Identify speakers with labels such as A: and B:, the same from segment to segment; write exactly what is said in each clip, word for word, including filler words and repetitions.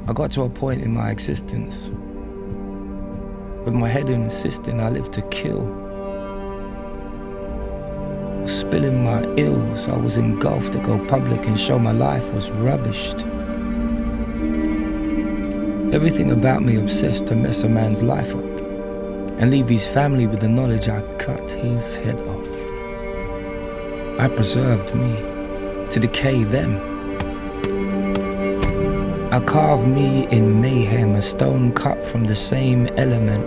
A: I got to a point in my existence with my head insisting I lived to kill. Spilling my ills, I was engulfed to go public and show my life was rubbished. Everything about me obsessed to mess a man's life up and leave his family with the knowledge I cut his head off. I preserved me to decay them. I carved me in mayhem, a stone cut from the same element.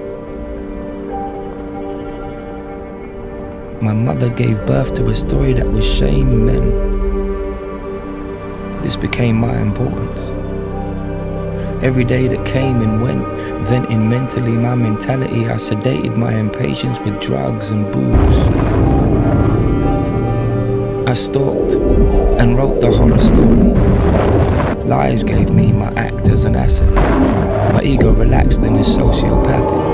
A: My mother gave birth to a story that was shame men. This became my importance. Every day that came and went, venting mentally my mentality, I sedated my impatience with drugs and booze. I stalked and wrote the horror story. Lies gave me my act as an asset. My ego relaxed and is sociopathic.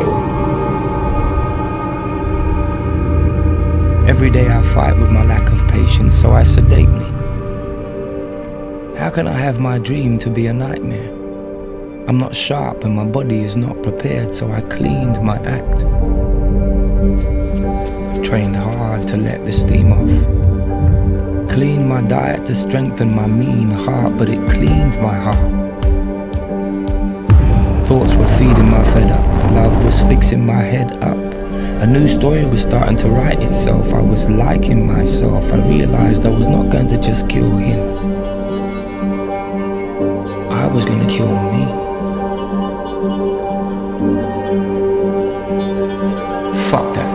A: Every day I fight with my lack of patience, so I sedate me. How can I have my dream to be a nightmare? I'm not sharp and my body is not prepared, so I cleaned my act. Trained hard to let the steam off. Cleaned my diet to strengthen my mean heart, but it cleaned my heart. Thoughts were feeding my fed up. Love was fixing my head up. A new story was starting to write itself. I was liking myself. I realized I was not going to just kill him. I was going to kill me. Fuck that.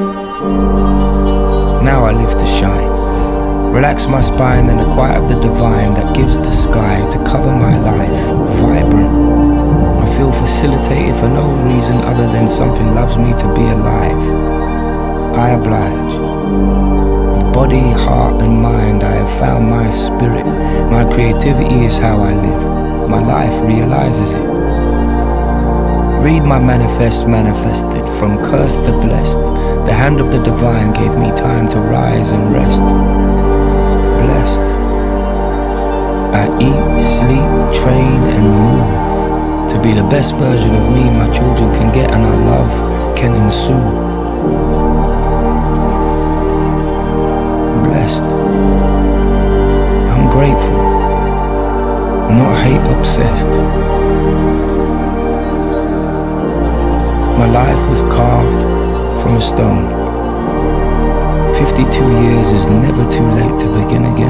A: Now I live to shine. Relax my spine in the quiet of the divine that gives the sky to cover my life. Vibrant. I feel facilitated for no reason other than something loves me to be alive. I oblige. With body, heart and mind I have found my spirit. My creativity is how I live. My life realizes it. Read my manifest manifested, from cursed to blessed. The hand of the divine gave me time to rise and rest. Blessed. I eat, sleep, train and move to be the best version of me my children can get and our love can ensue. Blessed. I'm grateful, not hate obsessed. My life was carved from a stone. Fifty-two years is never too late to begin again.